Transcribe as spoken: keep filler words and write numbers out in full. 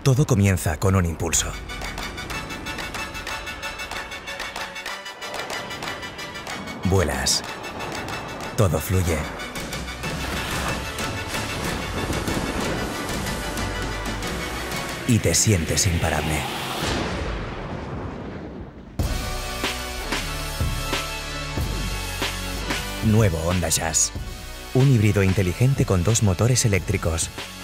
Todo comienza con un impulso. Vuelas. Todo fluye. Y te sientes imparable. Nuevo Honda Jazz. Un híbrido inteligente con dos motores eléctricos.